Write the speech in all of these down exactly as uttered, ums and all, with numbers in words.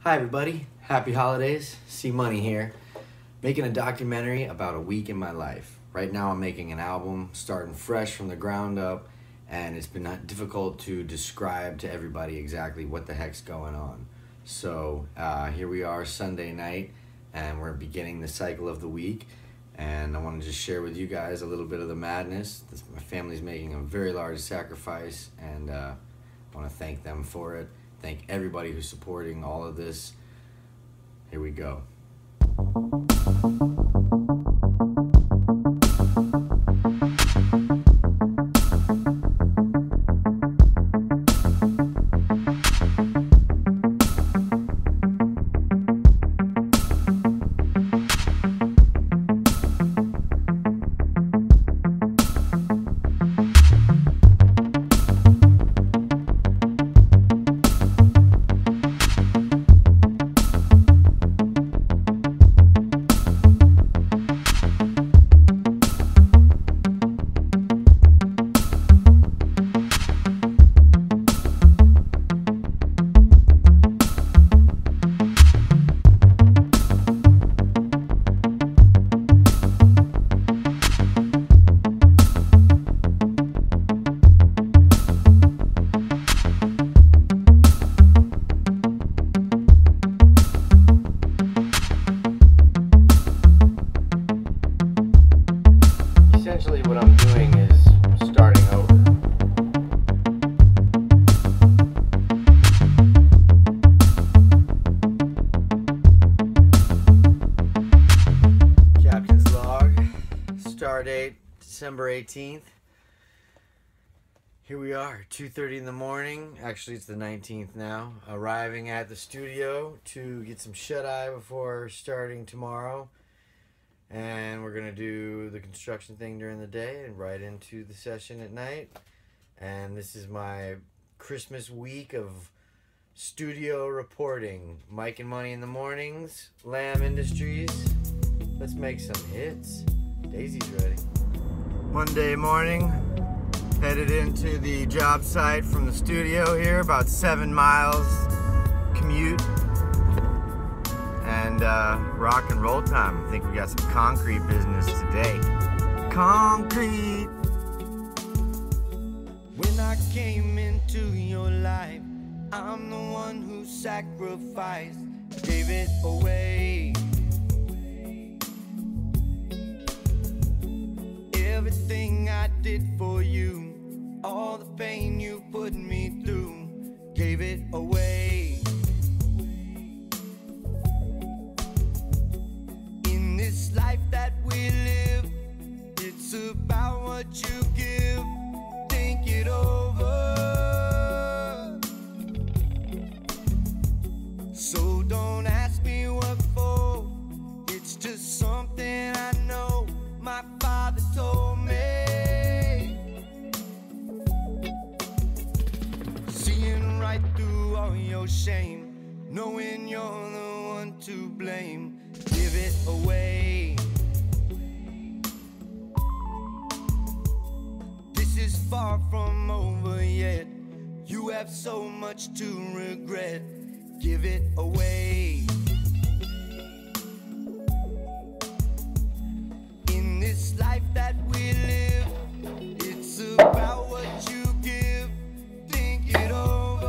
Hi everybody, happy holidays, C Money here, making a documentary about a week in my life. Right now I'm making an album, starting fresh from the ground up, and it's been difficult to describe to everybody exactly what the heck's going on. So uh, here we are Sunday night, and we're beginning the cycle of the week, and I want to just share with you guys a little bit of the madness. This, my family's making a very large sacrifice, and uh, I want to thank them for it. Thank everybody who's supporting all of this. Here we go. Essentially what I'm doing is starting over. Captain's log, star date December eighteenth. Here we are, two thirty in the morning. Actually, it's the nineteenth now. Arriving at the studio to get some shut-eye before starting tomorrow. And we're gonna do the construction thing during the day and right into the session at night. And this is my Christmas week of studio reporting. Mike and Money in the mornings, Lamb Industries. Let's make some hits. Daisy's ready. Monday morning, headed into the job site from the studio here, about seven miles commute. And uh, rock and roll time. I think we got some concrete business today. Concrete! When I came into your life, I'm the one who sacrificed, gave it away. Everything I did for you, all the pain you put me through, gave it away. This life that we live, it's about what you give. Think it over. So don't ask me what for. It's just something I know my father told me. Seeing right through all your shame, knowing you're the one to blame, give it away. This is far from over yet. You have so much to regret. Give it away. In this life that we live, it's about what you give. Think it over.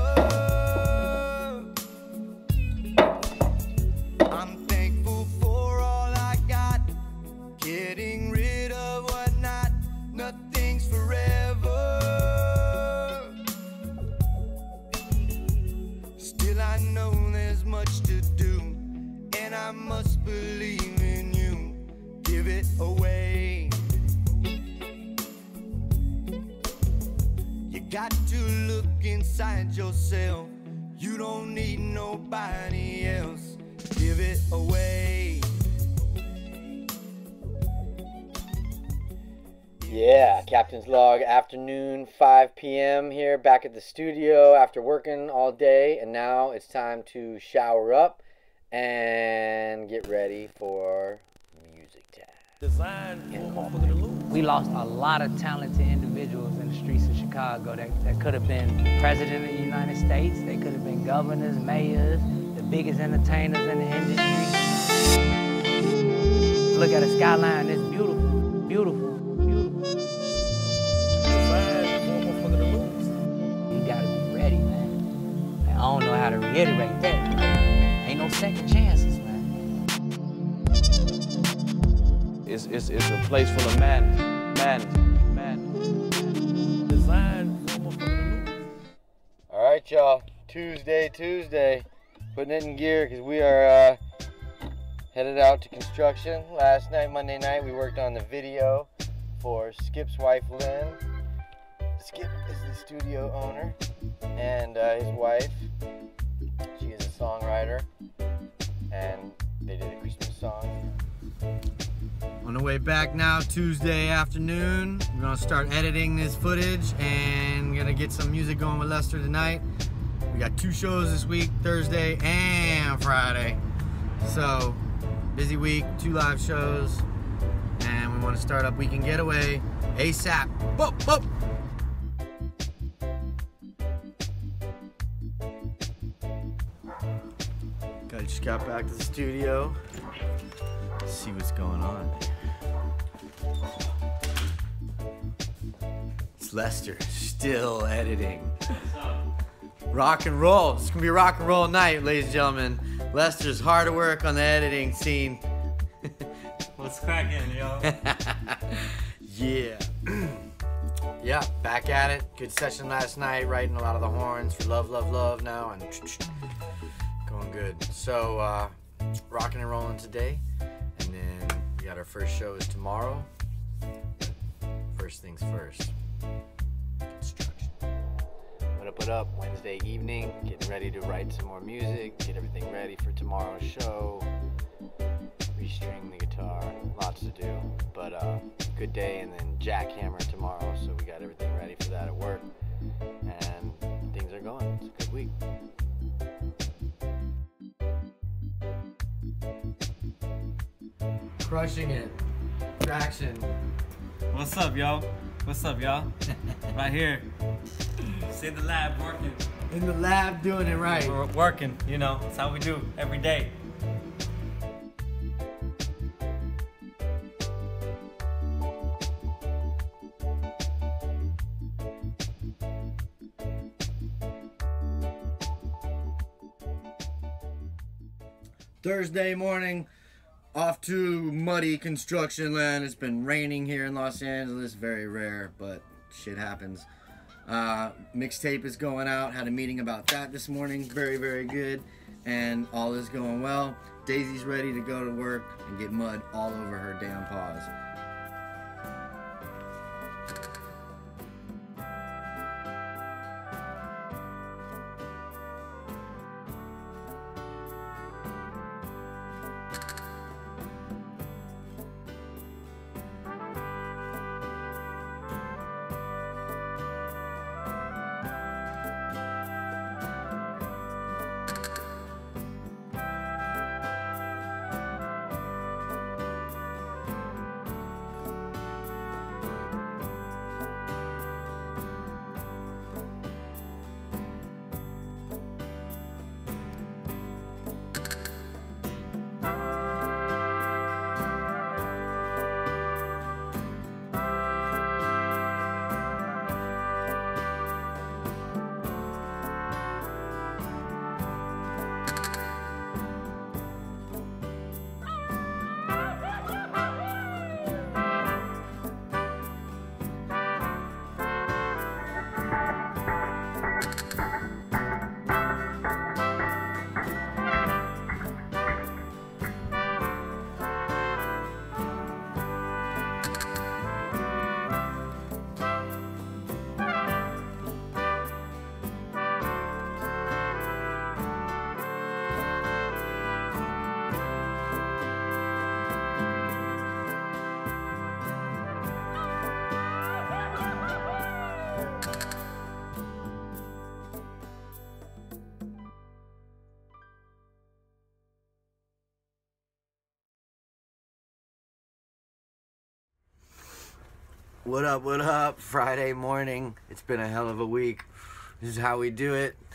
I'm thankful for all I got, getting rid of what not. Nothing's forever. Still I know there's much to do, and I must believe in you. Give it away. You got to look inside yourself. You don't need nobody else. Give it away. Yeah, Captain's Log, afternoon, five p m here, back at the studio after working all day, and now it's time to shower up and get ready for music time. We lost a lot of talented individuals in the streets of Chicago that, that could have been president of the United States, they could have been governors, mayors, the biggest entertainers in the industry. Look at the skyline, it's beautiful, beautiful, beautiful. You gotta be ready, man. I don't know how to reiterate that. Ain't no second chances, man. It's, it's, it's a place full of madness, madness, madness. Designed for motherfucking. All right, y'all. Tuesday, Tuesday. Putting it in gear because we are uh, headed out to construction. Last night, Monday night, we worked on the video for Skip's wife, Lynn. Skip is the studio owner, and uh, his wife, she is a songwriter, and they did a Christmas song. On the way back now, Tuesday afternoon, we're gonna start editing this footage and gonna get some music going with Lester tonight. We got two shows this week, Thursday and Friday. So, busy week, two live shows, and we wanna start up Weekend Getaway ASAP. Boop, boop. I just got back to the studio. Let's see what's going on. It's Lester, still editing. Rock and roll. It's gonna be a rock and roll night, ladies and gentlemen. Lester's hard at work on the editing scene. What's cracking, yo? Yeah. Yeah, back at it. Good session last night, writing a lot of the horns for Love, Love, Love now, and going good. So, uh, rocking and rolling today, and then we got our first show is tomorrow. First things first, construction. What up, what up? Wednesday evening, getting ready to write some more music, get everything ready for tomorrow's show, restring the guitar, lots to do. But uh, good day, and then jackhammer tomorrow, so we got everything ready for that at work, and things are going. It's a good week. Crushing it. Traction. What's up, yo? What's up, y'all? Right here. It's in the lab working. In the lab doing it right. We're working, you know. That's how we do every day. Thursday morning, off to muddy construction land. It's been raining here in Los Angeles, very rare, but shit happens. Uh, mixtape is going out, had a meeting about that this morning, very, very good, and all is going well. Daisy's ready to go to work and get mud all over her damn paws. What up, what up? Friday morning. It's been a hell of a week. This is how we do it.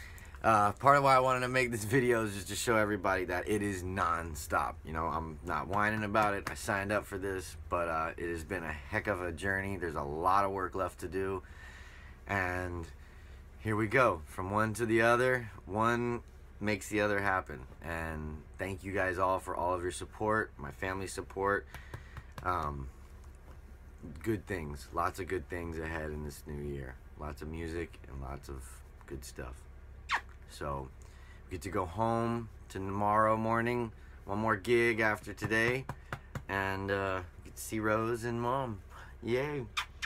Uh, part of why I wanted to make this video is just to show everybody that it is non-stop. You know, I'm not whining about it. I signed up for this, but uh, it has been a heck of a journey. There's a lot of work left to do. And here we go. From one to the other, one makes the other happen. And thank you guys all for all of your support, my family's support. Um, good things, lots of good things ahead in this new year. Lots of music and lots of good stuff. So we get to go home to tomorrow morning, one more gig after today, and uh, get to see Rose and Mom. Yay!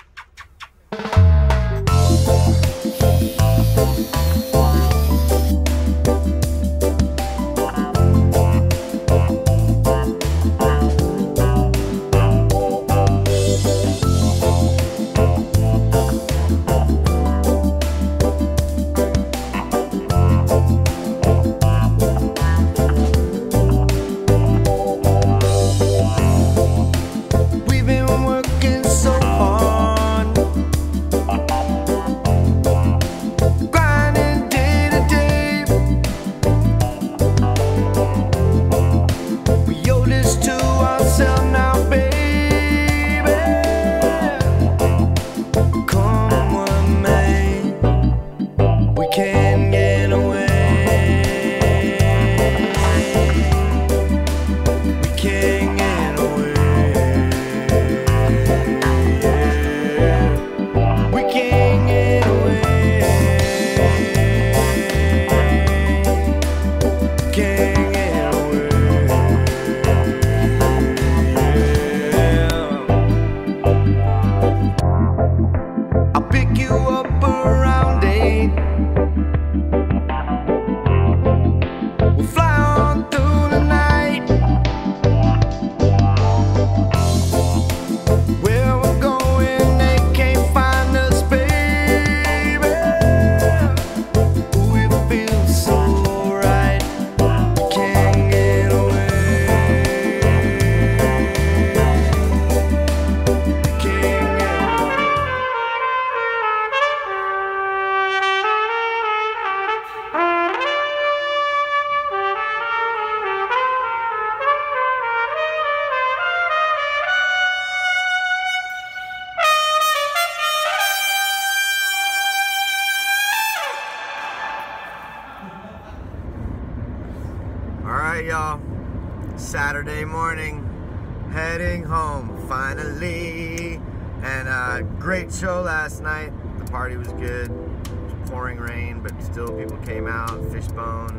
Alright, y'all, Saturday morning, heading home finally. And uh, great show last night. The party was good. It was pouring rain, but still people came out. Fishbone,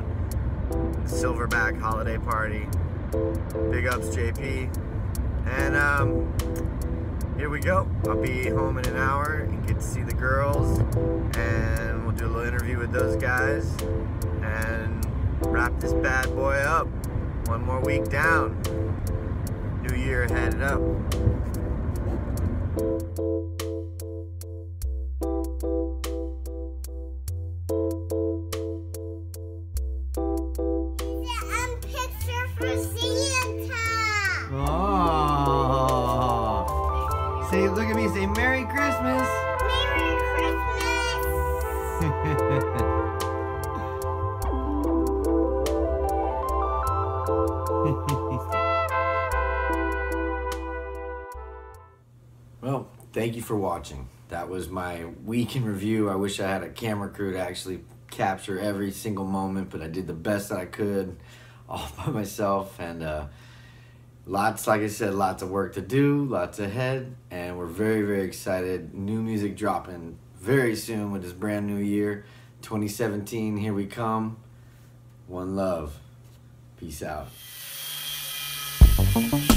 the Silverback holiday party. Big ups, J P. And um, here we go. I'll be home in an hour and get to see the girls. And we'll do a little interview with those guys. And wrap this bad boy up. One more week down. New year headed up. I'm picture for Santa. Oh. Say, look at me. Say Merry Christmas. Merry Christmas. Well, thank you for watching. That was my week in review. I wish I had a camera crew to actually capture every single moment, but I did the best that I could all by myself. And uh, lots, like I said, lots of work to do, lots ahead, and we're very, very excited. New music dropping very soon with this brand new year. twenty seventeen, here we come. One love. Peace out.